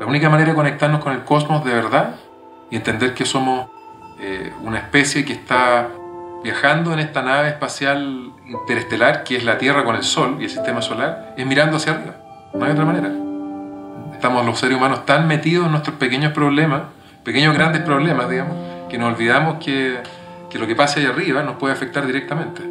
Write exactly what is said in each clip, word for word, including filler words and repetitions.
única manera de conectarnos con el cosmos de verdad y entender que somos eh, una especie que está viajando en esta nave espacial interestelar que es la Tierra con el Sol y el sistema solar, es mirando hacia arriba. No hay otra manera. Estamos los seres humanos tan metidos en nuestros pequeños problemas, pequeños grandes problemas, digamos, que nos olvidamos que, que lo que pasa ahí arriba nos puede afectar directamente.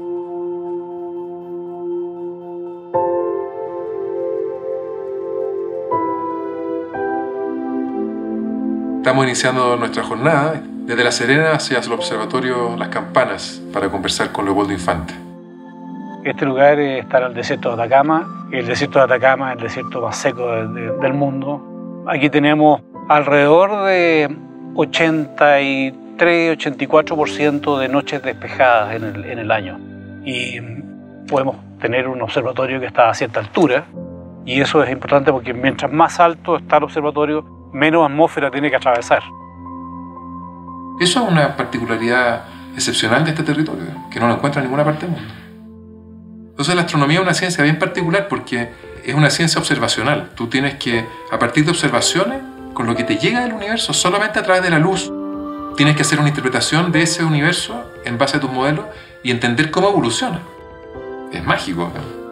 Estamos iniciando nuestra jornada desde La Serena hacia el observatorio Las Campanas para conversar con Leopoldo Infante. Este lugar está en el desierto de Atacama. El desierto de Atacama es el desierto más seco de, de, del mundo. Aquí tenemos alrededor de ochenta y tres a ochenta y cuatro por ciento de noches despejadas en el, en el año. Y podemos tener un observatorio que está a cierta altura. Y eso es importante porque mientras más alto está el observatorio, menos atmósfera tiene que atravesar. Eso es una particularidad excepcional de este territorio, que no lo encuentra en ninguna parte del mundo. Entonces la astronomía es una ciencia bien particular porque es una ciencia observacional. Tú tienes que, a partir de observaciones, con lo que te llega del universo, solamente a través de la luz, tienes que hacer una interpretación de ese universo en base a tus modelos y entender cómo evoluciona. Es mágico, ¿no?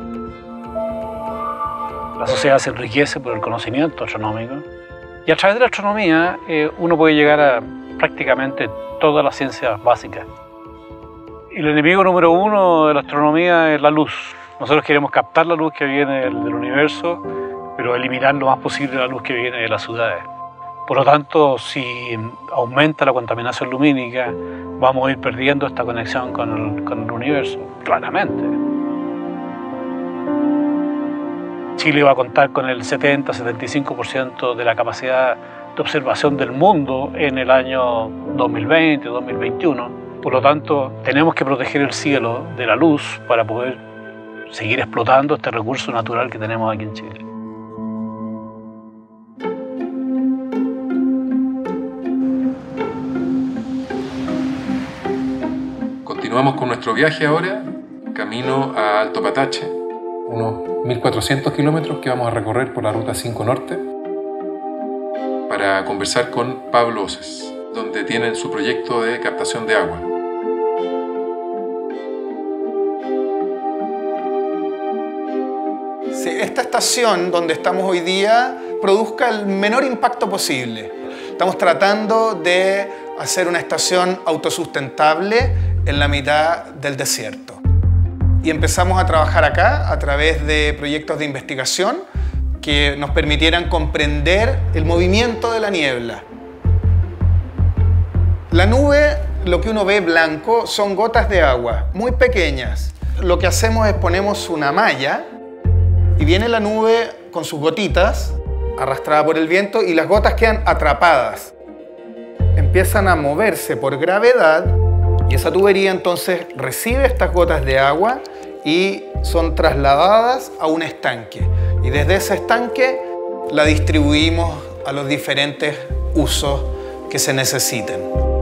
La sociedad se enriquece por el conocimiento astronómico y a través de la astronomía eh, uno puede llegar a prácticamente todas las ciencias básicas. El enemigo número uno de la astronomía es la luz. Nosotros queremos captar la luz que viene del, del universo, pero eliminar lo más posible la luz que viene de las ciudades. Por lo tanto, si aumenta la contaminación lumínica, vamos a ir perdiendo esta conexión con el, con el universo, claramente. Chile va a contar con el setenta a setenta y cinco por ciento de la capacidad de observación del mundo en el año dos mil veinte, dos mil veintiuno. Por lo tanto, tenemos que proteger el cielo de la luz para poder seguir explotando este recurso natural que tenemos aquí en Chile. Continuamos con nuestro viaje ahora, camino a Alto Patache, unos mil cuatrocientos kilómetros que vamos a recorrer por la Ruta cinco Norte para conversar con Pablo Oces, donde tienen su proyecto de captación de agua. Sí, esta estación donde estamos hoy día produzca el menor impacto posible. Estamos tratando de hacer una estación autosustentable en la mitad del desierto. Y empezamos a trabajar acá a través de proyectos de investigación que nos permitieran comprender el movimiento de la niebla. La nube, lo que uno ve blanco, son gotas de agua, muy pequeñas. Lo que hacemos es ponemos una malla y viene la nube con sus gotitas, arrastrada por el viento, y las gotas quedan atrapadas. Empiezan a moverse por gravedad y esa tubería entonces recibe estas gotas de agua y son trasladadas a un estanque. Y desde ese estanque la distribuimos a los diferentes usos que se necesiten.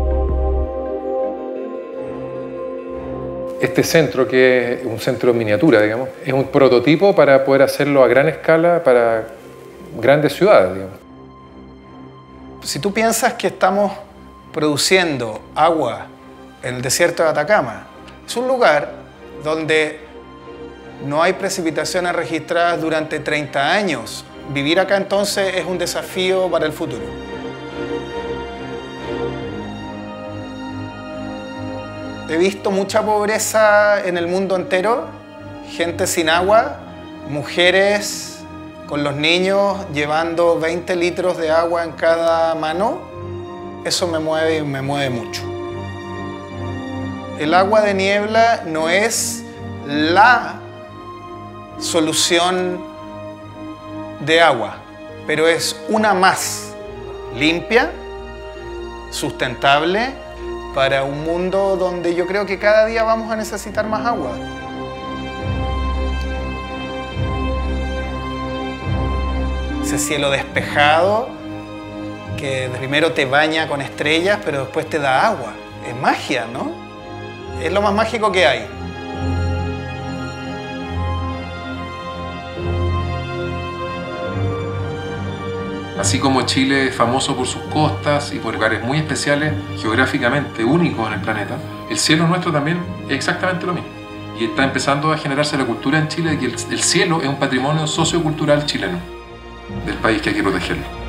Este centro, que es un centro en miniatura, digamos, es un prototipo para poder hacerlo a gran escala para grandes ciudades, digamos. Si tú piensas que estamos produciendo agua en el desierto de Atacama, es un lugar donde no hay precipitaciones registradas durante treinta años. Vivir acá entonces es un desafío para el futuro. He visto mucha pobreza en el mundo entero, gente sin agua, mujeres con los niños llevando veinte litros de agua en cada mano. Eso me mueve y me mueve mucho. El agua de niebla no es la solución de agua, pero es una más limpia, sustentable, para un mundo donde yo creo que cada día vamos a necesitar más agua. Ese cielo despejado que primero te baña con estrellas, pero después te da agua. Es magia, ¿no? Es lo más mágico que hay. Así como Chile es famoso por sus costas y por lugares muy especiales, geográficamente únicos en el planeta, el cielo nuestro también es exactamente lo mismo. Y está empezando a generarse la cultura en Chile de que el, el cielo es un patrimonio sociocultural chileno, del país que hay que protegerlo.